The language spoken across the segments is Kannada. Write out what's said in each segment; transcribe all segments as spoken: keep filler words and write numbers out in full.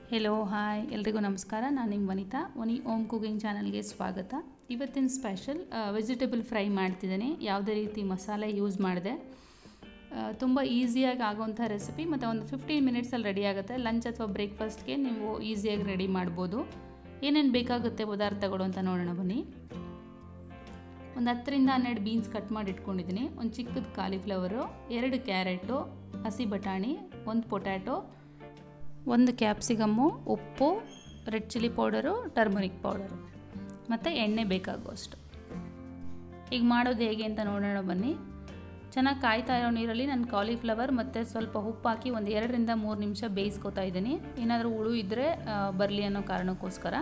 ಹೆಲೋ ಹಾಯ್ ಎಲ್ರಿಗೂ ನಮಸ್ಕಾರ. ನಾನು ನಿಮ್ಮ ವನಿತಾ. ವನಿ ಓಮ್ ಕುಕಿಂಗ್ ಚಾನಲ್ಗೆ ಸ್ವಾಗತ. ಇವತ್ತಿನ ಸ್ಪೆಷಲ್ ವೆಜಿಟೇಬಲ್ ಫ್ರೈ ಮಾಡ್ತಿದ್ದೀನಿ. ಯಾವುದೇ ರೀತಿ ಮಸಾಲೆ ಯೂಸ್ ಮಾಡಿದೆ. ತುಂಬ ಈಸಿಯಾಗಿ ಆಗೋವಂಥ ರೆಸಿಪಿ ಮತ್ತು ಒಂದು ಫಿಫ್ಟೀನ್ ಮಿನಿಟ್ಸಲ್ಲಿ ರೆಡಿ ಆಗುತ್ತೆ. ಲಂಚ್ ಅಥವಾ ಬ್ರೇಕ್ಫಾಸ್ಟ್ಗೆ ನೀವು ಈಸಿಯಾಗಿ ರೆಡಿ ಮಾಡ್ಬೋದು. ಏನೇನು ಬೇಕಾಗುತ್ತೆ ಪದಾರ್ಥಗಳು ಅಂತ ನೋಡೋಣ ಬನ್ನಿ. ಒಂದು ಹತ್ತರಿಂದ ಹನ್ನೆರಡು ಬೀನ್ಸ್ ಕಟ್ ಮಾಡಿ ಇಟ್ಕೊಂಡಿದ್ದೀನಿ. ಒಂದು ಚಿಕ್ಕದು ಕಾಲಿಫ್ಲವರು, ಎರಡು ಕ್ಯಾರೆಟು, ಹಸಿ ಬಟಾಣಿ, ಒಂದು ಪೊಟ್ಯಾಟೊ, ಒಂದು ಕ್ಯಾಪ್ಸಿಕಮ್ಮು, ಉಪ್ಪು, red chilli powder, turmeric powder ಮತ್ತು ಎಣ್ಣೆ ಬೇಕಾಗುವಷ್ಟು. ಈಗ ಮಾಡೋದು ಹೇಗೆ ಅಂತ ನೋಡೋಣ ಬನ್ನಿ. ಚೆನ್ನಾಗಿ ಕಾಯ್ತಾ ಇರೋ ನೀರಲ್ಲಿ ನಾನು ಕಾಲಿಫ್ಲವರ್ ಮತ್ತು ಸ್ವಲ್ಪ ಉಪ್ಪು ಹಾಕಿ ಒಂದು ಎರಡರಿಂದ ಮೂರು ನಿಮಿಷ ಬೇಯಿಸ್ಕೊತಾ ಇದ್ದೀನಿ. ಏನಾದರೂ ಹುಳು ಇದ್ದರೆ ಬರಲಿ ಅನ್ನೋ ಕಾರಣಕ್ಕೋಸ್ಕರ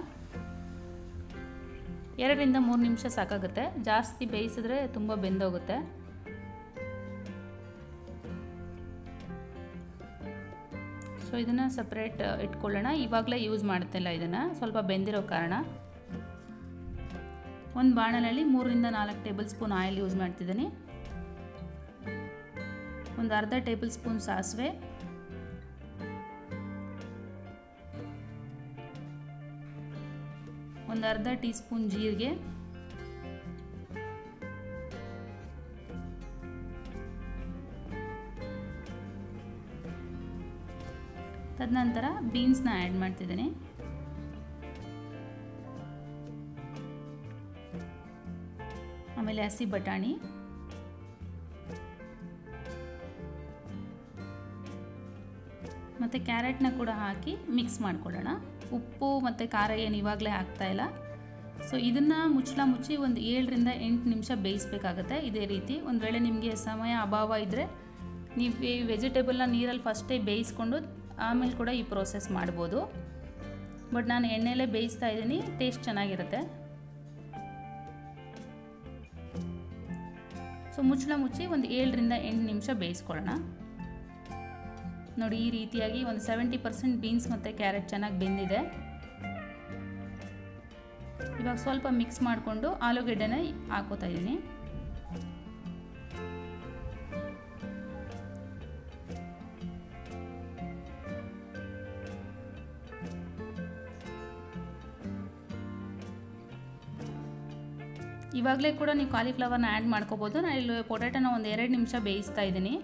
ಎರಡರಿಂದ ಮೂರು ನಿಮಿಷ ಸಾಕಾಗುತ್ತೆ. ಜಾಸ್ತಿ ಬೇಯಿಸಿದ್ರೆ ತುಂಬ ಬೆಂದೋಗುತ್ತೆ. ಸೊ ಇದನ್ನು ಸಪ್ರೇಟ್ ಇಟ್ಕೊಳ್ಳೋಣ. ಇವಾಗಲೇ ಯೂಸ್ ಮಾಡ್ತಿಲ್ಲ ಇದನ್ನು, ಸ್ವಲ್ಪ ಬೆಂದಿರೋ ಕಾರಣ. ಒಂದು ಬಾಣಲೆಯಲ್ಲಿ ಮೂರರಿಂದ ನಾಲ್ಕು ಟೇಬಲ್ ಸ್ಪೂನ್ ಆಯಿಲ್ ಯೂಸ್ ಮಾಡ್ತಿದ್ದೀನಿ. ಒಂದು ಅರ್ಧ ಟೇಬಲ್ ಸ್ಪೂನ್ ಸಾಸಿವೆ, ಒಂದು ಅರ್ಧ ಟೀ ಸ್ಪೂನ್ ಜೀರಿಗೆ, ತದನಂತರ ಬೀನ್ಸ್ನ ಆ್ಯಡ್ ಮಾಡ್ತಿದ್ದೀನಿ. ಆಮೇಲೆ ಹಸಿ ಬಟಾಣಿ, ಮತ್ತು ಕ್ಯಾರೆಟ್ನ ಕೂಡ ಹಾಕಿ ಮಿಕ್ಸ್ ಮಾಡ್ಕೊಳ್ಳೋಣ. ಉಪ್ಪು ಮತ್ತು ಖಾರ ಏನು ಇವಾಗಲೇ ಹಾಕ್ತಾಯಿಲ್ಲ. ಸೊ ಇದನ್ನು ಮುಚ್ಚಳ ಮುಚ್ಚಿ ಒಂದು ಏಳರಿಂದ ಎಂಟು ನಿಮಿಷ ಬೇಯಿಸಬೇಕಾಗತ್ತೆ. ಇದೇ ರೀತಿ ಒಂದು ವೇಳೆ ನಿಮಗೆ ಸಮಯ ಅಭಾವ ಇದ್ದರೆ ನೀವು ಈ ವೆಜಿಟೇಬಲ್ನ ನೀರಲ್ಲಿ ಫಸ್ಟೇ ಬೇಯಿಸ್ಕೊಂಡು ಆಮೇಲೆ ಕೂಡ ಈ ಪ್ರೋಸೆಸ್ ಮಾಡ್ಬೋದು. ಬಟ್ ನಾನು ಎಣ್ಣೆಲೇ ಬೇಯಿಸ್ತಾ ಇದ್ದೀನಿ, ಟೇಸ್ಟ್ ಚೆನ್ನಾಗಿರುತ್ತೆ. ಸೊ ಮುಚ್ಚಳ ಮುಚ್ಚಿ ಒಂದು ಏಳರಿಂದ ಎಂಟು ನಿಮಿಷ ಬೇಯಿಸ್ಕೊಳ್ಳೋಣ. ನೋಡಿ, ಈ ರೀತಿಯಾಗಿ ಒಂದು ಸೆವೆಂಟಿ ಪರ್ಸೆಂಟ್ ಬೀನ್ಸ್ ಮತ್ತು ಕ್ಯಾರೆಟ್ ಚೆನ್ನಾಗಿ ಬೆಂದಿದೆ. ಇವಾಗ ಸ್ವಲ್ಪ ಮಿಕ್ಸ್ ಮಾಡಿಕೊಂಡು ಆಲೂಗೆಡ್ಡೆನ ಹಾಕೋತಾ ಇದ್ದೀನಿ. ಇವಾಗಲೇ ಕೂಡ ನೀವು ಕಾಲಿಫ್ಲವರ್ನ ಆ್ಯಡ್ ಮಾಡ್ಕೋಬೋದು. ನಾನು ಇಲ್ಲಿ ಪೊಟ್ಯಾಟೋನ ಒಂದು ಎರಡು ನಿಮಿಷ ಬೇಯಿಸ್ತಾ ಇದ್ದೀನಿ.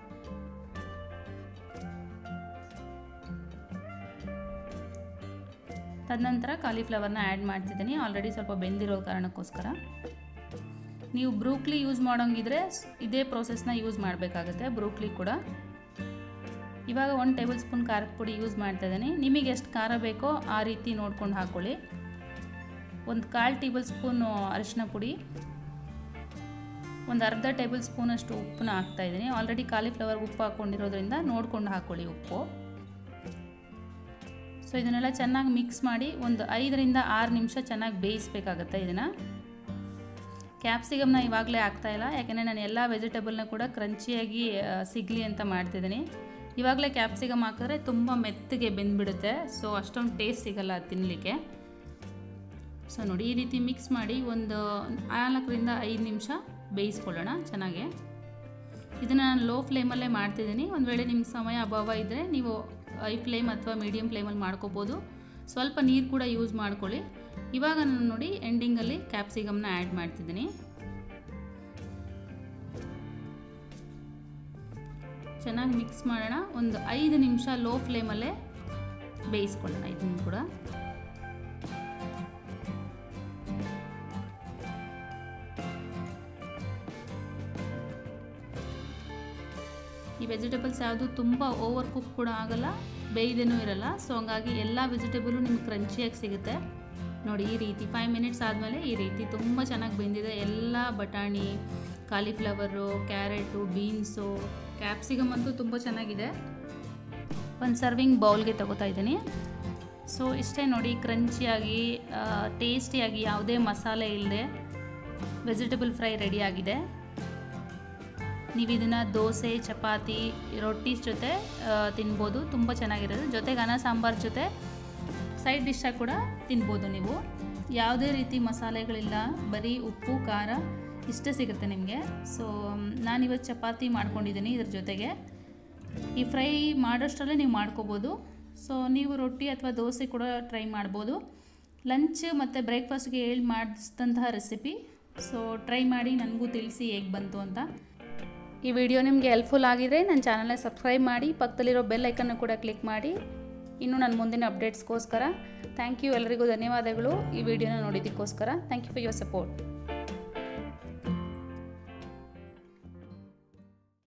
ತದನಂತರ ಕಾಲಿಫ್ಲವರ್ನ ಆ್ಯಡ್ ಮಾಡ್ತಿದ್ದೀನಿ. ಆಲ್ರೆಡಿ ಸ್ವಲ್ಪ ಬೆಂದಿರೋ ಕಾರಣಕ್ಕೋಸ್ಕರ. ನೀವು ಬ್ರೂಕ್ಲಿ ಯೂಸ್ ಮಾಡೋಂಗಿದ್ರೆ ಇದೇ ಪ್ರೋಸೆಸ್ನ ಯೂಸ್ ಮಾಡಬೇಕಾಗುತ್ತೆ. ಬ್ರೂಕ್ಲಿ ಕೂಡ ಇವಾಗ ಒಂದು ಟೇಬಲ್ ಸ್ಪೂನ್ ಖಾರದ ಪುಡಿ ಯೂಸ್ ಮಾಡ್ತಾ ಇದ್ದೀನಿ. ನಿಮಗೆ ಎಷ್ಟು ಖಾರ ಬೇಕೋ ಆ ರೀತಿ ನೋಡ್ಕೊಂಡು ಹಾಕ್ಕೊಳ್ಳಿ. ಒಂದು ಕಾಲು ಟೇಬಲ್ ಸ್ಪೂನು ಅರಿಶಿನ ಪುಡಿ, ಒಂದು ಅರ್ಧ ಟೇಬಲ್ ಸ್ಪೂನಷ್ಟು ಉಪ್ಪನ್ನ ಹಾಕ್ತಾಯಿದ್ದೀನಿ. ಆಲ್ರೆಡಿ ಕಾಲಿಫ್ಲವರ್ ಉಪ್ಪು ಹಾಕ್ಕೊಂಡಿರೋದ್ರಿಂದ ನೋಡ್ಕೊಂಡು ಹಾಕ್ಕೊಳ್ಳಿ ಉಪ್ಪು. ಸೊ ಇದನ್ನೆಲ್ಲ ಚೆನ್ನಾಗಿ ಮಿಕ್ಸ್ ಮಾಡಿ ಒಂದು ಐದರಿಂದ ಆರು ನಿಮಿಷ ಚೆನ್ನಾಗಿ ಬೇಯಿಸಬೇಕಾಗತ್ತೆ. ಇದನ್ನು ಕ್ಯಾಪ್ಸಿಕಮ್ನ ಇವಾಗಲೇ ಹಾಕ್ತಾಯಿಲ್ಲ, ಯಾಕೆಂದರೆ ನಾನು ಎಲ್ಲ ವೆಜಿಟೇಬಲ್ನ ಕೂಡ ಕ್ರಂಚಿಯಾಗಿ ಸಿಗಲಿ ಅಂತ ಮಾಡ್ತಿದ್ದೀನಿ. ಇವಾಗಲೇ ಕ್ಯಾಪ್ಸಿಕಮ್ ಹಾಕಿದ್ರೆ ತುಂಬ ಮೆತ್ತಗೆ ಬೆಂದ್ಬಿಡುತ್ತೆ. ಸೊ ಅಷ್ಟೊಂದು ಟೇಸ್ಟ್ ಸಿಗಲ್ಲ ತಿನ್ನಲಿಕ್ಕೆ. ಸೊ ನೋಡಿ, ಈ ರೀತಿ ಮಿಕ್ಸ್ ಮಾಡಿ ಒಂದು ನಾಲ್ಕರಿಂದ ಐದು ನಿಮಿಷ ಬೇಯಿಸ್ಕೊಳ್ಳೋಣ ಚೆನ್ನಾಗೆ. ಇದನ್ನು ನಾನು ಲೋ ಫ್ಲೇಮಲ್ಲೇ ಮಾಡ್ತಿದ್ದೀನಿ. ಒಂದು ವೇಳೆ ನಿಮ್ಗೆ ಸಮಯ ಅಭಾವ ಇದ್ದರೆ ನೀವು ಐ ಫ್ಲೇಮ್ ಅಥವಾ ಮೀಡಿಯಮ್ ಫ್ಲೇಮಲ್ಲಿ ಮಾಡ್ಕೋಬೋದು. ಸ್ವಲ್ಪ ನೀರು ಕೂಡ ಯೂಸ್ ಮಾಡ್ಕೊಳ್ಳಿ. ಇವಾಗ ನಾನು ನೋಡಿ ಎಂಡಿಂಗಲ್ಲಿ ಕ್ಯಾಪ್ಸಿಕಮ್ನ ಆ್ಯಡ್ ಮಾಡ್ತಿದ್ದೀನಿ. ಚೆನ್ನಾಗಿ ಮಿಕ್ಸ್ ಮಾಡೋಣ. ಒಂದು ಐದು ನಿಮಿಷ ಲೋ ಫ್ಲೇಮಲ್ಲೇ ಬೇಯಿಸ್ಕೊಳ್ಳೋಣ ಇದನ್ನು ಕೂಡ. ಈ ವೆಜಿಟೇಬಲ್ಸ್ ಯಾವುದು ತುಂಬ ಓವರ್ ಕುಕ್ ಕೂಡ ಆಗಲ್ಲ, ಬೇಯ್ದೇನೂ ಇರಲ್ಲ. ಸೊ ಹಂಗಾಗಿ ಎಲ್ಲ ವೆಜಿಟೇಬಲು ನಿಮ್ಗೆ ಕ್ರಂಚಿಯಾಗಿ ಸಿಗುತ್ತೆ. ನೋಡಿ, ಈ ರೀತಿ ಫೈವ್ ಮಿನಿಟ್ಸ್ ಆದಮೇಲೆ ಈ ರೀತಿ ತುಂಬ ಚೆನ್ನಾಗಿ ಬೆಂದಿದೆ. ಎಲ್ಲ ಬಟಾಣಿ, ಕಾಲಿಫ್ಲವರು, ಕ್ಯಾರೆಟು, ಬೀನ್ಸು, ಕ್ಯಾಪ್ಸಿಕಮ್ ಅಂತೂ ತುಂಬ ಚೆನ್ನಾಗಿದೆ. ಒಂದು ಸರ್ವಿಂಗ್ ಬೌಲ್ಗೆ ತಗೋತಾ ಇದ್ದೀನಿ. ಸೊ ಇಷ್ಟೇ ನೋಡಿ, ಕ್ರಂಚಿಯಾಗಿ ಟೇಸ್ಟಿಯಾಗಿ ಯಾವುದೇ ಮಸಾಲೆ ಇಲ್ಲದೆ ವೆಜಿಟೇಬಲ್ ಫ್ರೈ ರೆಡಿಯಾಗಿದೆ. ನೀವು ಇದನ್ನು ದೋಸೆ, ಚಪಾತಿ, ರೊಟ್ಟಿ ಜೊತೆ ತಿನ್ಬೋದು. ತುಂಬ ಚೆನ್ನಾಗಿರುತ್ತೆ. ಜೊತೆಗೆ ಅನ್ನ ಸಾಂಬಾರು ಜೊತೆ ಸೈಡ್ ಡಿಶ್ಶಾಗಿ ಕೂಡ ತಿನ್ಬೋದು ನೀವು. ಯಾವುದೇ ರೀತಿ ಮಸಾಲೆಗಳಿಲ್ಲ, ಬರೀ ಉಪ್ಪು ಖಾರ ಇಷ್ಟೇ ಸಿಗುತ್ತೆ ನಿಮಗೆ. ಸೊ ನಾನಿವತ್ತು ಚಪಾತಿ ಮಾಡ್ಕೊಂಡಿದ್ದೀನಿ ಇದ್ರ ಜೊತೆಗೆ. ಈ ಫ್ರೈ ಮಾಡೋಷ್ಟರಲ್ಲೇ ನೀವು ಮಾಡ್ಕೋಬೋದು. ಸೊ ನೀವು ರೊಟ್ಟಿ ಅಥವಾ ದೋಸೆ ಕೂಡ ಟ್ರೈ ಮಾಡ್ಬೋದು. ಲಂಚ್ ಮತ್ತು ಬ್ರೇಕ್ಫಾಸ್ಟ್ಗೆ ಹೇಳಿ ಮಾಡಿಸಿದಂತಹ ರೆಸಿಪಿ. ಸೊ ಟ್ರೈ ಮಾಡಿ ನನಗೂ ತಿಳಿಸಿ ಹೇಗೆ ಬಂತು ಅಂತ. ಈ ವಿಡಿಯೋ ನಿಮಗೆ ಹೆಲ್ಪ್ಫುಲ್ ಆಗಿದ್ರೆ ನನ್ನ ಚಾನಲ್ನ ಸಬ್ಸ್ಕ್ರೈಬ್ ಮಾಡಿ, ಪಕ್ಕದಲ್ಲಿರೋ ಬೆಲ್ ಐಕನ್ನು ಕೂಡ ಕ್ಲಿಕ್ ಮಾಡಿ ಇನ್ನು ನನ್ನ ಮುಂದಿನ ಅಪ್ಡೇಟ್ಸ್ಗೋಸ್ಕರ. ಥ್ಯಾಂಕ್ ಯು, ಎಲ್ಲರಿಗೂ ಧನ್ಯವಾದಗಳು ಈ ವಿಡಿಯೋನ ನೋಡಿದ್ದಕ್ಕೋಸ್ಕರ. Thank you for your support.